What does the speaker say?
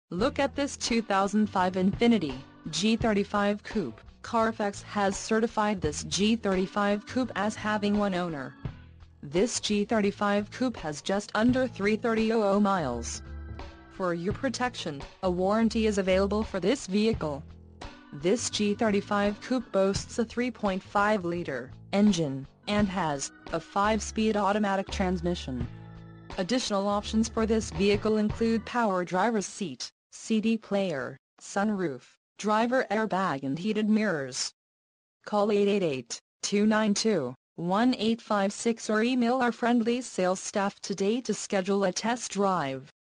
Look at this 2005 Infiniti G35 Coupe. Carfax has certified this G35 Coupe as having one owner. This G35 Coupe has just under 330,000 miles. For your protection, a warranty is available for this vehicle. This G35 Coupe boasts a 3.5-liter engine, and has a 5-speed automatic transmission. Additional options for this vehicle include power driver's seat, CD player, sunroof, driver airbag and heated mirrors. Call 888-292-1856 or email our friendly sales staff today to schedule a test drive.